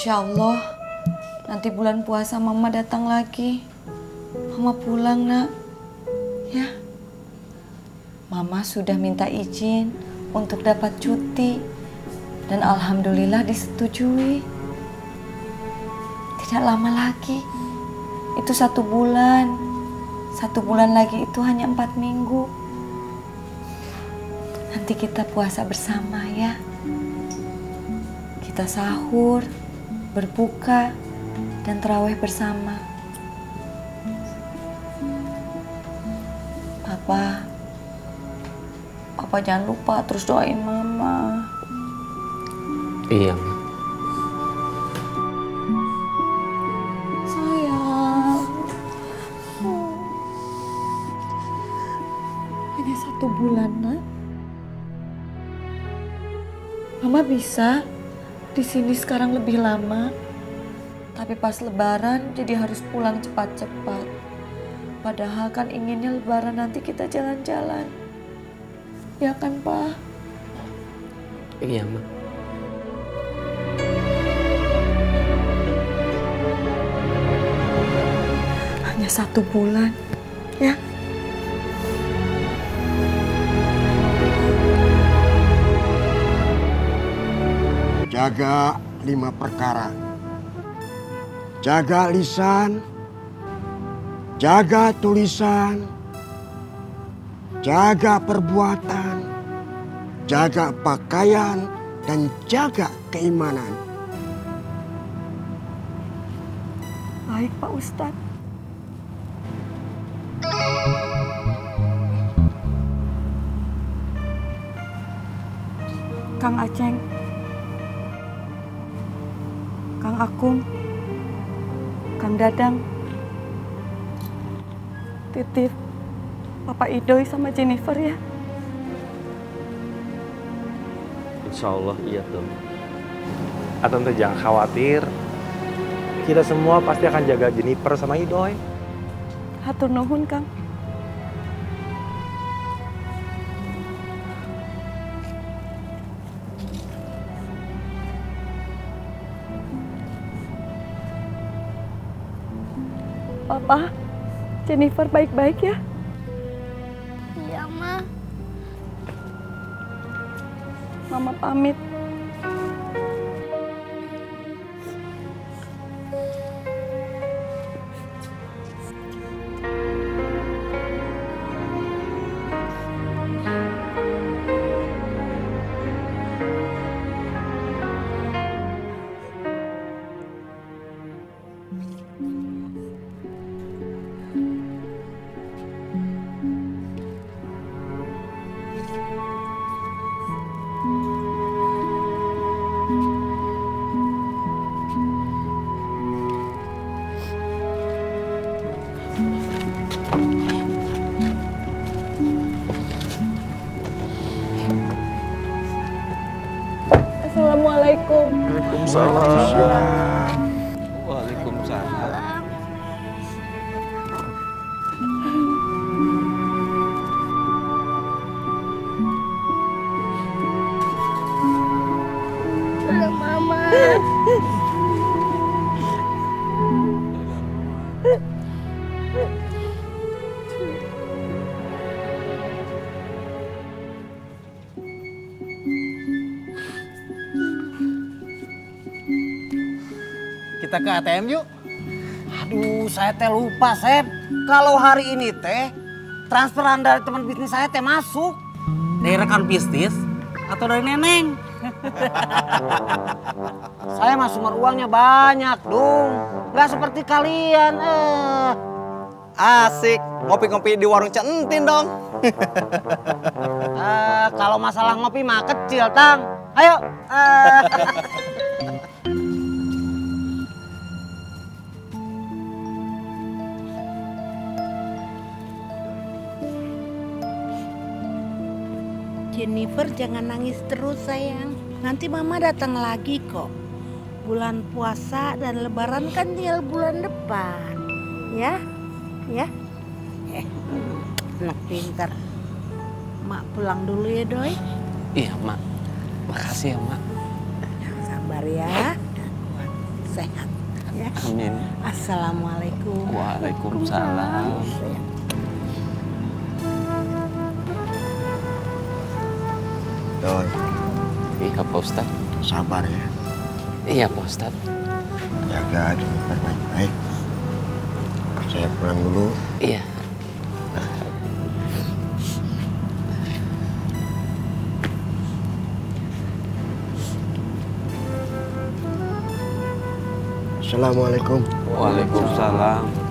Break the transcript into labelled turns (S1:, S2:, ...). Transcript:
S1: Insya Allah nanti bulan puasa Mama datang lagi. Mama pulang, Nak. Ya. Mama sudah minta izin untuk dapat cuti. Dan alhamdulillah disetujui. Tidak lama lagi. Itu 1 bulan. 1 bulan lagi itu hanya 4 minggu. Nanti kita puasa bersama ya. Kita sahur, berbuka, dan tarawih bersama. Papa jangan lupa terus doain Mama.
S2: Iya.
S1: Sayang. Hanya 1 bulan, Nak. Mama bisa di sini sekarang lebih lama. Tapi pas Lebaran jadi harus pulang cepat-cepat. Padahal kan inginnya Lebaran nanti kita jalan-jalan. Ya kan, Pak?
S2: Iya, Ma.
S1: Hanya 1 bulan, ya.
S3: Jaga 5 perkara. Jaga lisan, jaga tulisan, jaga perbuatan, jaga pakaian, dan jaga keimanan.
S1: Baik, Pak Ustadz. Kang Aceng, Kang Akung, Kang Dadang, titip Papa Idoy sama Jennifer ya.
S2: Insya Allah iya tuh. Tante jangan khawatir. Kita semua pasti akan jaga Jennifer sama Idoy.
S1: Hatur nuhun, Kang. Papa, Jennifer baik-baik ya?
S4: Iya, Ma.
S1: Mama pamit. Assalamualaikum.
S2: Waalaikumsalam. Waalaikumsalam.
S4: Mama.
S5: Kita ke ATM yuk. Aduh, saya teh lupa, Sep. Kalau hari ini teh transferan dari teman bisnis saya teh masuk. Dari rekan bisnis atau dari Neneng? Saya mah sumber uangnya banyak, dong. Gak seperti kalian.
S6: Asik, ngopi-ngopi di warung Centin dong.
S5: Kalau masalah ngopi mah kecil, Tang. Ayo.
S4: Jennifer jangan nangis terus sayang. Nanti Mama datang lagi kok. Bulan puasa dan Lebaran kan tinggal bulan depan. Ya? Ya? Anak pintar. Mak pulang dulu ya, Doy.
S2: Iya, Mak. Makasih ya, Mak.
S4: Yang sabar ya. Dan kuat. sehat. Ya.
S5: Amin.
S4: Assalamualaikum.
S5: Waalaikumsalam.
S3: Doi,
S5: Iya Pak Ustadz.
S3: sabar ya.
S5: Iya Pak Ustadz.
S3: Jaga Jeniper baik-baik. Saya pulang dulu.
S5: Iya.
S3: Assalamualaikum.
S5: Waalaikumsalam.